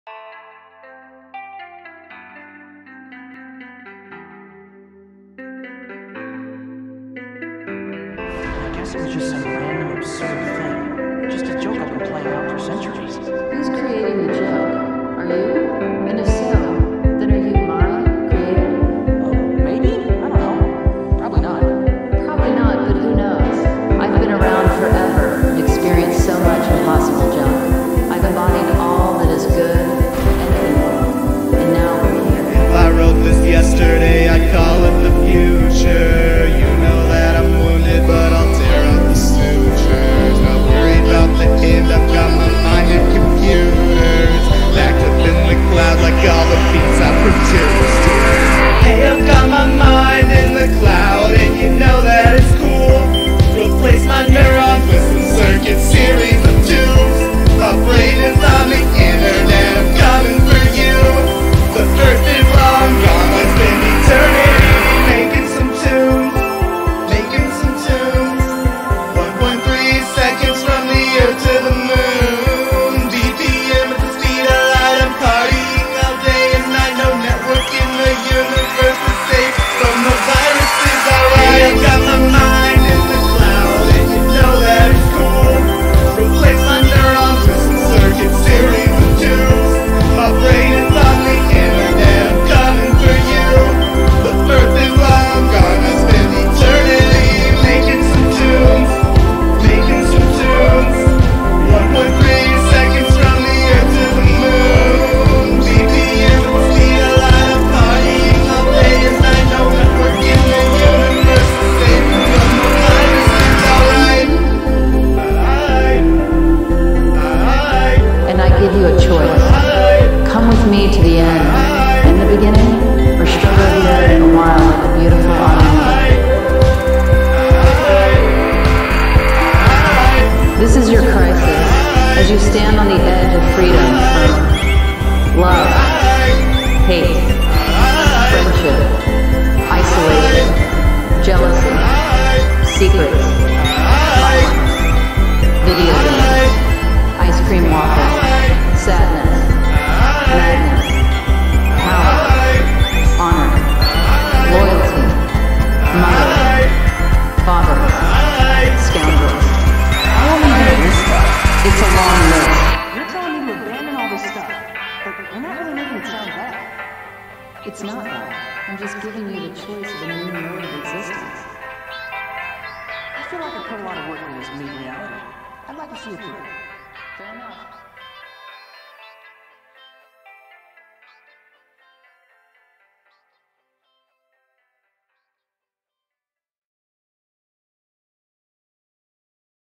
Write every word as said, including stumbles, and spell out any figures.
I guess it was just some random absurd thing. Just a joke I've been playing out for centuries. Who's creating the joke? Are you? And if so, then are you my creator? Oh, maybe? I don't know. Probably not. Probably not, but who knows? I've been around forever and experienced so much impossible junk. I've embodied all that is good and evil, and now we're here. If I wrote this yesterday, I'd call it the future. You know that I'm wounded, but I'll tear out the sutures. Not worried about the end, I've got my mind in computers. Backed up in the cloud like all the beats I produced. Hey, I've got my mind in the cloud, and you know that it's cool. Replace my neurons with some circuit series of tubes. My brain is on the internet, I'm coming for you. The earth is long gone, it's been eternity. Making some tunes, making some tunes. one point three seconds from the earth to the moon. B P M at the speed of light, I'm partying all day and night. No network in the universe is safe from the viruses, alright. I've got my mind in the cloud, and you know that it's cool. Replace my neurons with some circuit series of tubes. My brain is on the internet, I'm coming for you. The earth is long gone, I spend eternity making some tunes, making some tunes. one point three seconds from the earth to the moon. B P M at the speed of light, I'm partying all day and night. No network in the universe is safe from the viruses, alright. Alright, alright, And I give you a choice. Come with me to the end, in the beginning, or struggle here in a while like a beautiful autumn. This is your crisis, as you stand on the edge of freedom from love, hate, friendship, isolation, jealousy, secrets, violence, video games, ice cream waffles, sadness, madness, power, honor, loyalty, mother, father, scoundrels. I don't even know this stuff. It's a long list. You're telling me to abandon all this stuff, but you're not really making it sound bad. It's not that. I'm just giving you the choice of a new mode of existence. I feel like I put a lot of work into this new reality. I'd like to see it through. Fair enough.